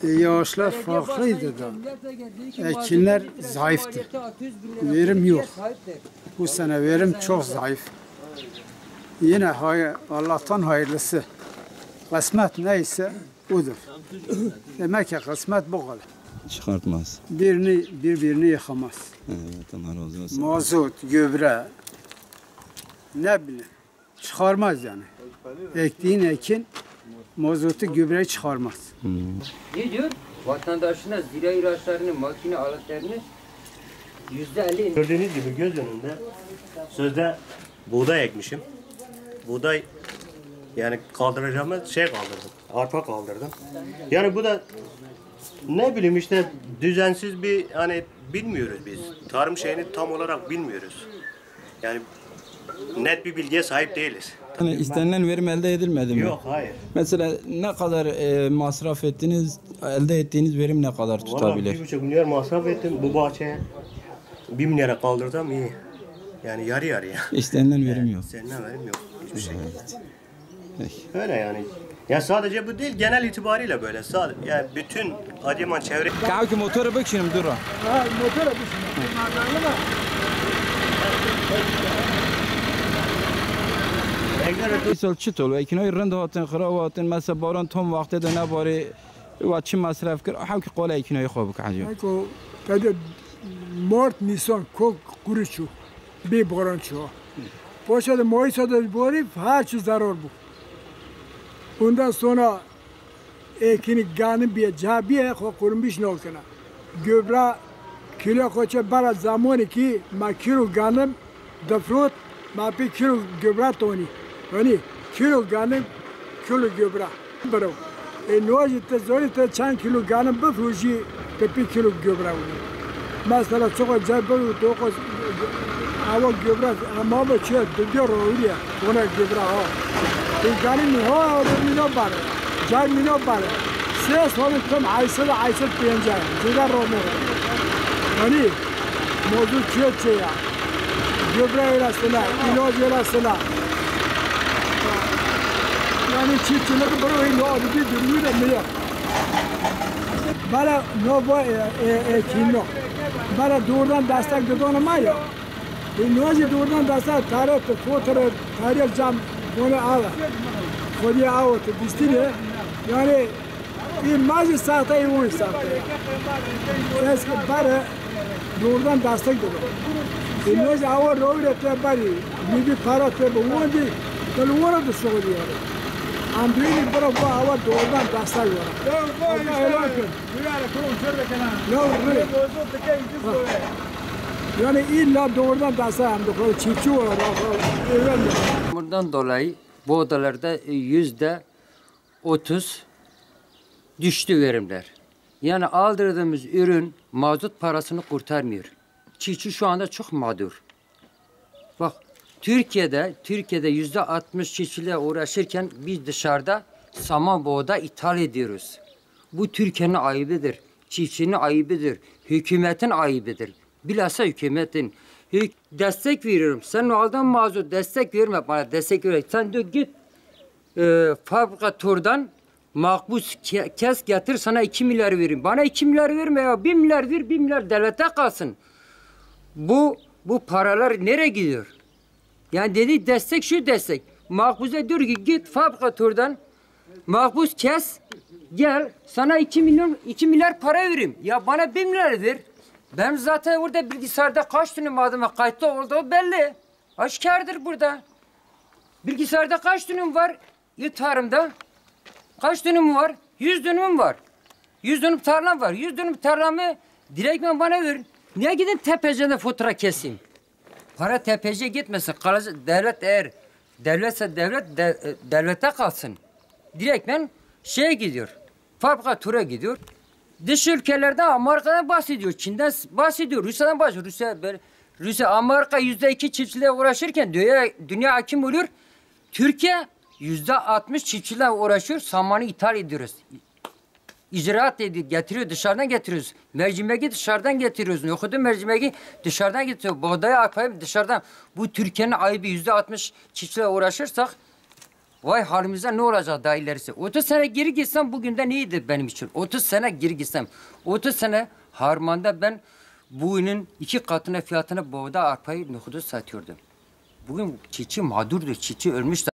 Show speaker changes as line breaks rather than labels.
Yağışlar farklıydı da. Ekinler zayıftı. Verim yok. Bu sene verim çok zayıf. Yine Allah'tan hayırlısı. Kısmet neyse odur. Demek ki kısmet bu kadar.
Çıkartmaz.
Birbirini yıkamaz.
Evet, Allah razı olsun.
Mazot, gübre, ne bileyim, çıkarmaz yani. Ektiğin ekin mazotu, gübreyi çıkarmaz.
Ne diyor? Vatandaşına zira ilaçlarını, makine aletlerini %50.
Gördüğünüz gibi göz önünde sözde buğday ekmişim. Buğday yani kaldıracağımız şey kaldırdım. Arpa kaldırdım. Yani bu da ne bileyim işte düzensiz bir hani bilmiyoruz biz. Tarım şeyini tam olarak bilmiyoruz. Yani net bir bilgiye sahip değiliz.
Yani istenilen verim elde edilmedi mi?
Yok, hayır.
Mesela ne kadar masraf ettiniz, elde ettiğiniz verim ne kadar tutabilir?
Vallahi 1,5 milyar masraf ettim bu bahçeye. 1 milyara kaldırdım iyi. Yani yarı yarıya.
İstenilen verim yok.
İstenilen verim yok. Hiçbir şey.
Evet. Peki.
Öyle yani. Ya sadece bu değil, genel itibariyle böyle. Sadece yani bütün Adıyaman çevre...
Kavki motoru bak şimdi dur.
Ha, motor
Sol çitol ve ikinci rend hatin khrawatin mesela baran tam vakti de ne bari ve çi masraf kır ha ki qola ikinci خوب کاجو
Ko kada Mart Nisan ko kuruçu bir baran ço. Poşada Mayıs'ta da bari her şey zarar bu. Ondan sonra ekini ganı bir cabiye ko kurmuş nokana. Göbra kilo koça bara zamanı ki ma kilo ganım dafrot ma bir kilo göbra toni. Hani kilo ganım kilo göbra. Baro. Noji te zori te çan kilo ganım bafruji te bir kilo göbra. Mesela çok acayip bir dokuz hava göbra ama bu şey diyor öyle ona göbra ha. Ganım ha mino bar. Cay mino bar. Ses onu tam aysel pencer. Cigar romo. Hani modu çöçe ya. Göbra arasına, ilaç arasına. Yani çiftçilik böyle ne oldu bir durumu da mı yok. Bana novo kino. Bana doğrudan destek dedi ama yok. Noji doğrudan destek tarih tarih cam bunu al. Konuya al distine. Yani imajı sahte iyi sahte. Eski bana doğrudan destek dedi. Noji av roğu te bari. Bir para te bu oldu. Kalora da söylüyor. Andrei para bu hava doğrudan destek var. Yani illa doğrudan destek hem de çiftçi var.
Bundan dolayı bu odalarda %30 düştü verimler. Yani aldırdığımız ürün mazot parasını kurtarmıyor. Çiftçi şu anda çok mağdur. Bak Türkiye'de %60 çiftçiyle uğraşırken biz dışarıda saman buğday ithal ediyoruz. Bu Türkiye'nin ayıbıdır. Çiftçinin ayıbıdır. Hükümetin ayıbıdır. Bilhassa hükümetin. Destek veriyorum. Sen aldan mazot destek verme bana. Destek ver. Sen de git fabrikatörden makbuz kes getir sana 2 milyar vereyim. Bana 2 milyar verme ya. 1 milyar ver, 1 milyar devlete kalsın. Bu paralar nereye gidiyor? Yani dedi destek şu destek. Makbuze diyor ki git fabrikatörden makbuz kes gel sana 2 milyar para vereyim. Ya bana 1 milyar ver. Ben zaten orada bilgisayarda kaç dönüm adıma kayıtlı olduğu belli. Aşikardır burada. Bilgisayarda kaç dönüm var? Tarımda. Kaç dönüm var? 100 dönüm var. 100 dönüm tarlam var. 100 dönüm tarlamı direktmen bana ver. Niye gidin tepecide fatura keseyim? Para tepeciye gitmesin. Devlet eğer devletse devlete kalsın. Direktmen şeye gidiyor. Fabrikatöre gidiyor. Dış ülkelerden Amerika'dan bahsediyor. Çin'den bahsediyor. Rusya'dan bahsediyor. Rusya Amerika %2 çiftçiliğe uğraşırken dünya hakim oluyor. Türkiye %60 çiftçiliğe uğraşıyor. Samanı ithal ediyoruz. İcraat getiriyor, dışarıdan getiriyoruz. Mercimeği dışarıdan getiriyoruz. Nohudu mercimeği dışarıdan getiriyoruz. Buğdayı arpayı dışarıdan. Bu Türkiye'nin ayıbı %60 çiftçiliğe uğraşırsak Vay halimize ne olacak daha ilerisi? 30 sene geri gitsem bugün de neydi benim için? 30 sene geri gitsem. 30 sene harmanda ben bugünün 2 katına fiyatına buğday, arpayı, nohudu satıyordum. Bugün çiftçi mağdurdur, çiftçi ölmüş.